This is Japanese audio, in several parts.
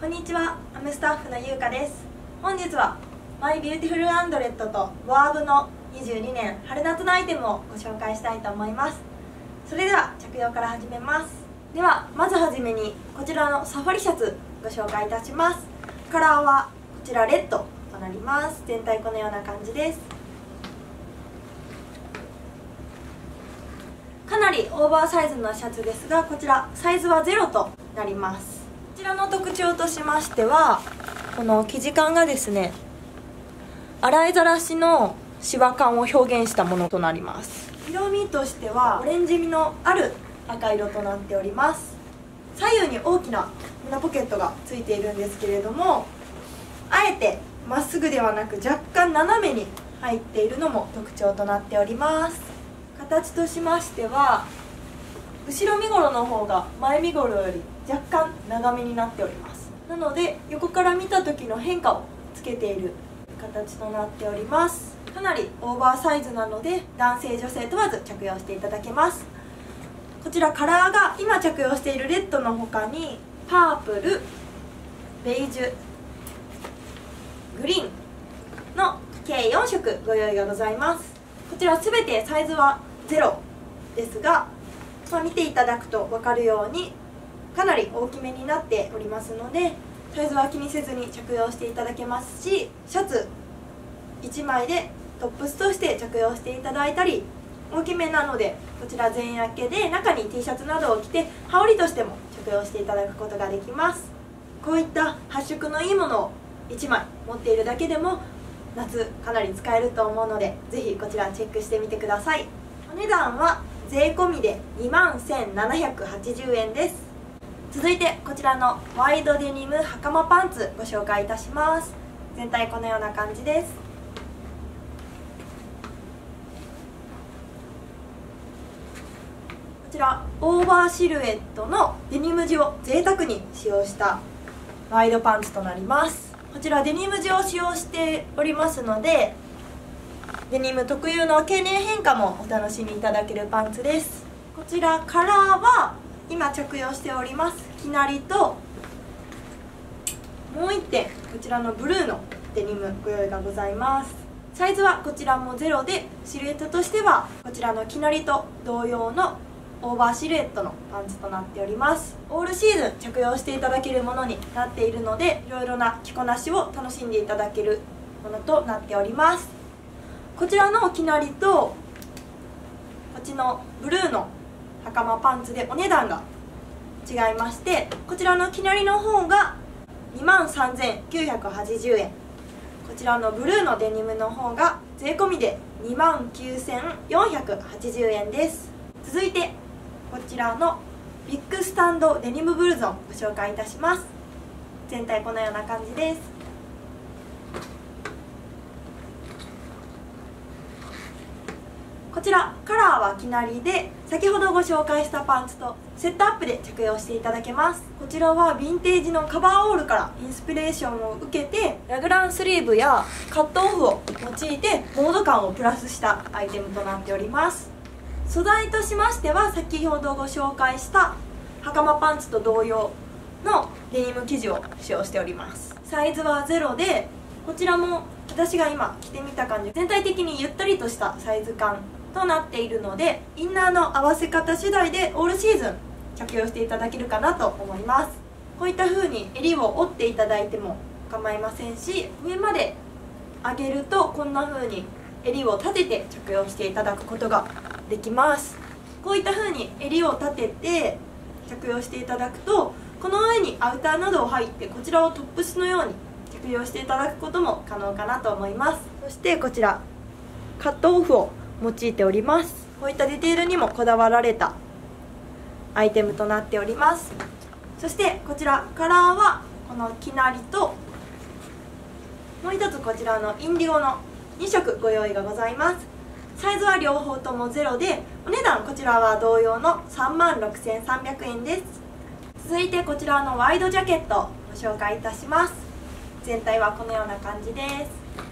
こんにちは、アムスタッフのゆうかです。本日はマイビューティフルアンドレットとワーブの22年春夏のアイテムをご紹介したいと思います。それでは着用から始めます。ではまずはじめにこちらのサファリシャツご紹介いたします。カラーはこちらレッドとなります。全体このような感じです。かなりオーバーサイズのシャツですが、こちらサイズは0となります。こちらの特徴としましては、この生地感がですね、洗いざらしのシワ感を表現したものとなります。色味としてはオレンジ味のある赤色となっております。左右に大きな胸ポケットがついているんですけれども、あえてまっすぐではなく若干斜めに入っているのも特徴となっております。形としましては後ろ身ごろの方が前身ごろより若干長めになっております。なので横から見た時の変化をつけている形となっております。かなりオーバーサイズなので男性女性問わず着用していただけます。こちらカラーが今着用しているレッドの他にパープル、ベージュ、グリーンの計4色ご用意がございます。こちら全てサイズは0ですが、見ていただくと分かるようにかなり大きめになっておりますので、サイズは気にせずに着用していただけますし、シャツ1枚でトップスとして着用していただいたり、大きめなのでこちら全開けで中に T シャツなどを着て羽織としても着用していただくことができます。こういった発色のいいものを1枚持っているだけでも夏かなり使えると思うので、ぜひこちらチェックしてみてください。お値段は税込みで21,780円です。続いてこちらのワイドデニム袴パンツご紹介いたします。全体このような感じです。こちらオーバーシルエットのデニム地を贅沢に使用したワイドパンツとなります。こちらデニム地を使用しておりますので、デニム特有の経年変化もお楽しみいただけるパンツです。こちらカラーは今着用しておりますきなりと、もう1点こちらのブルーのデニムご用意がございます。サイズはこちらも0で、シルエットとしてはこちらのきなりと同様のオーバーシルエットのパンツとなっております。オールシーズン着用していただけるものになっているので、いろいろな着こなしを楽しんでいただけるものとなっております。こちらのきなりとこっちのブルーの袴パンツでお値段が違いまして、こちらのきなりの方が23,980円、こちらのブルーのデニムの方が税込みで29,480円です。続いてこちらのビッグスタンドデニムブルゾンご紹介いたします。全体このような感じです。こちらカラーはきなりで、先ほどご紹介したパンツとセットアップで着用していただけます。こちらはヴィンテージのカバーオールからインスピレーションを受けて、ラグランスリーブやカットオフを用いてモード感をプラスしたアイテムとなっております。素材としましては先ほどご紹介した袴パンツと同様のデニム生地を使用しております。サイズは0で、こちらも私が今着てみた感じ、全体的にゆったりとしたサイズ感となっているので、インナーの合わせ方次第でオールシーズン着用していただけるかなと思います。こういった風に襟を折っていただいても構いませんし、上まで上げるとこんな風に襟を立てて着用していただくことができます。こういった風に襟を立てて着用していただくと、この上にアウターなどを履いてこちらをトップスのように着用していただくことも可能かなと思います。そしてこちらカットオフを用いております。こういったディテールにもこだわられたアイテムとなっております。そしてこちらカラーはこのきなりと、もう一つこちらのインディゴの2色ご用意がございます。サイズは両方とも0で、お値段こちらは同様の36,300円です。続いてこちらのワイドジャケットをご紹介いたします。全体はこのような感じです。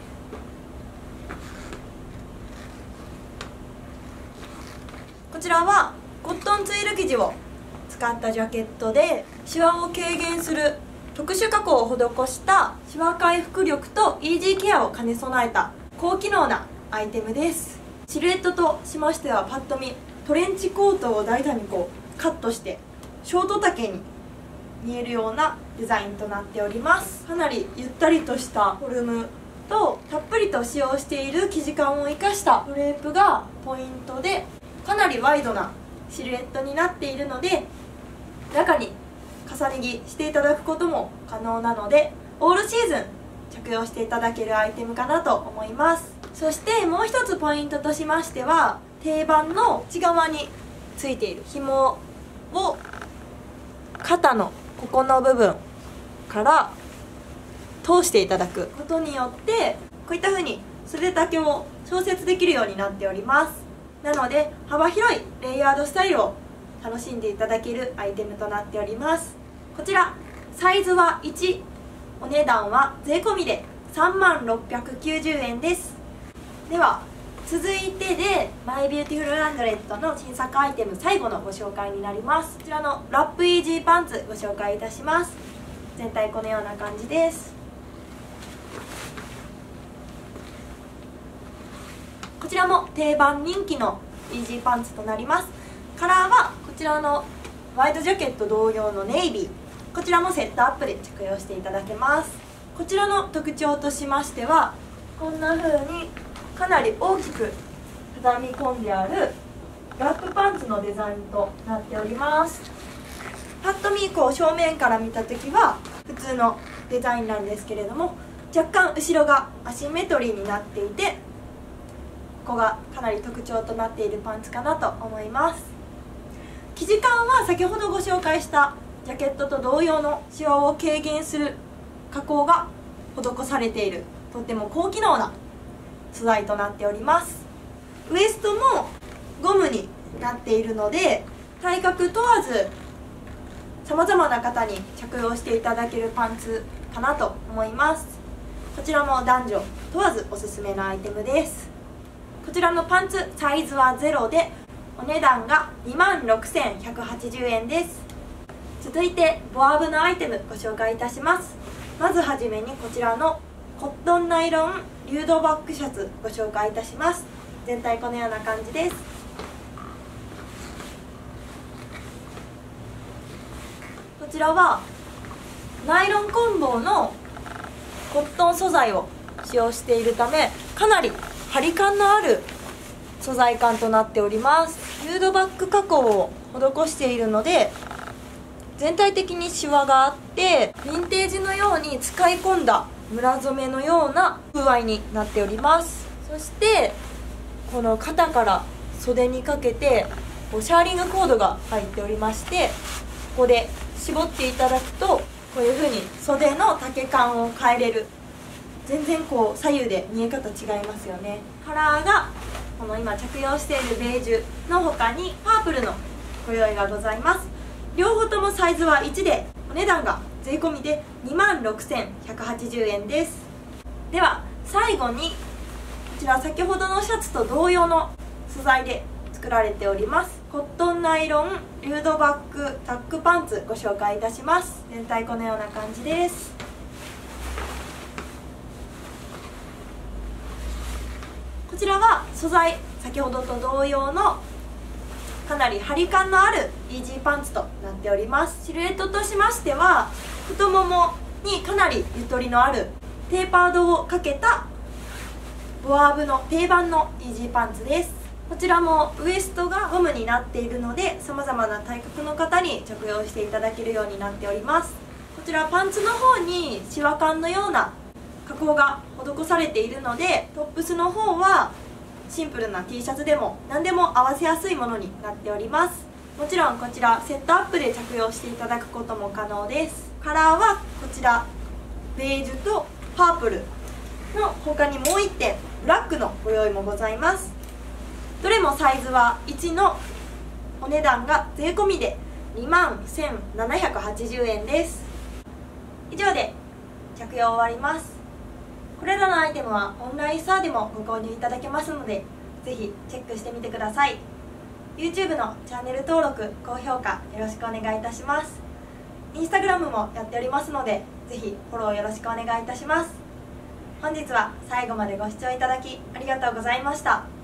こちらはコットンツイル生地を使ったジャケットで、シワを軽減する特殊加工を施したシワ回復力とイージーケアを兼ね備えた高機能なアイテムです。シルエットとしましてはパッと見トレンチコートを大胆にカットしてショート丈に見えるようなデザインとなっております。かなりゆったりとしたフォルムとたっぷりと使用している生地感を生かしたドレープがポイントで、かなりワイドなシルエットになっているので中に重ね着していただくことも可能なので、オールシーズン着用していただけるアイテムかなと思います。そしてもう一つポイントとしましては、定番の内側についている紐を肩のここの部分から通していただくことによってこういった風に袖丈を調節できるようになっております。なので幅広いレイヤードスタイルを楽しんでいただけるアイテムとなっております。こちらサイズは1、お値段は税込みで3690円です。では続いてでマイビューティフルランドレットの新作アイテム最後のご紹介になります。こちらのラップイージーパンツご紹介いたします。全体このような感じです。こちらも定番人気のイージーパンツとなります。カラーはこちらのワイドジャケット同様のネイビー、こちらもセットアップで着用していただけます。こちらの特徴としましては、こんな風にかなり大きく畳み込んであるラップパンツのデザインとなっております。パッと見正面から見た時は普通のデザインなんですけれども、若干後ろがアシンメトリーになっていて、ここがかなり特徴となっているパンツかなと思います。生地感は先ほどご紹介したジャケットと同様のシワを軽減する加工が施されているとっても高機能な素材となっております。ウエストもゴムになっているので体格問わずさまざまな方に着用していただけるパンツかなと思います。こちらも男女問わずおすすめのアイテムです。こちらのパンツサイズは0でお値段が26,180円です。続いてボアブのアイテムご紹介いたします。まずはじめにこちらのコットンナイロンリュードバックシャツご紹介いたします。全体このような感じです。こちらはナイロン混紡のコットン素材を使用しているため、かなり張り感のある素材感となっております。リュードバック加工を施しているので全体的にシワがあってヴィンテージのように使い込んだムラ染めのような風合いになっております。そしてこの肩から袖にかけてシャーリングコードが入っておりまして、ここで絞っていただくとこういう風に袖の丈感を変えれる。全然左右で見え方違いますよね。カラーがこの今着用しているベージュの他にパープルのご用意がございます。両方ともサイズは1でお値段が税込みで26,180円です。では最後にこちら先ほどのシャツと同様の素材で作られておりますコットンナイロンリュードバックタックパンツご紹介いたします。全体このような感じです。こちらは素材先ほどと同様のかなり張り感のあるイージーパンツとなっております。シルエットとしましては太ももにかなりゆとりのあるテーパードをかけたボアーブの定番のイージーパンツです。こちらもウエストがゴムになっているのでさまざまな体格の方に着用していただけるようになっております。こちらパンツの方にシワ感のような加工が施されているので、トップスの方はシンプルな T シャツでも何でも合わせやすいものになっております。もちろんこちらセットアップで着用していただくことも可能です。カラーはこちらベージュとパープルの他にもう1点ブラックのご用意もございます。どれもサイズは1のお値段が税込みで21,780円です。以上で着用終わります。これらのアイテムはオンラインストアでもご購入いただけますのでぜひチェックしてみてください。 YouTube のチャンネル登録高評価よろしくお願いいたします。 インスタグラムもやっておりますので、ぜひフォローよろしくお願いいたします。本日は最後までご視聴いただきありがとうございました。